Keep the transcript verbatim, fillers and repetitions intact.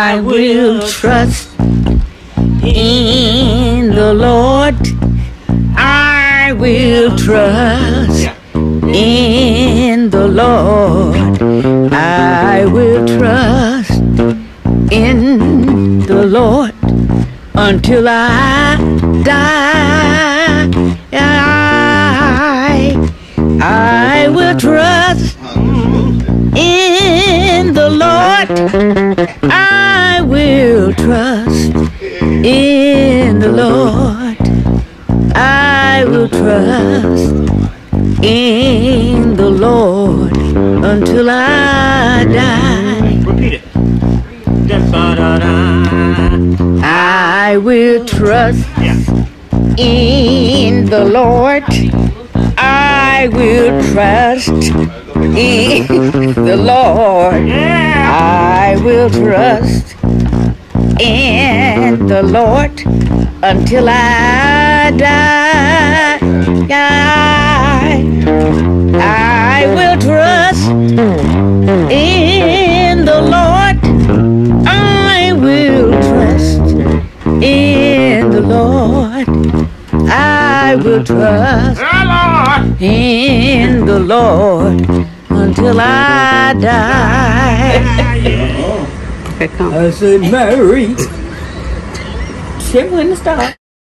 I will trust in the Lord. I will trust in the Lord. I will trust in the Lord until I die. I, I will trust in the Lord. I will trust in the Lord. I will trust in the Lord until I die. Repeat it. I will trust in the Lord. I will trust in the Lord. I will trust in the Lord until I die. I, I will trust in the Lord. I will trust in the Lord. I will trust in the Lord until I die. Okay, come. I said, Mary, shit wouldn't stop.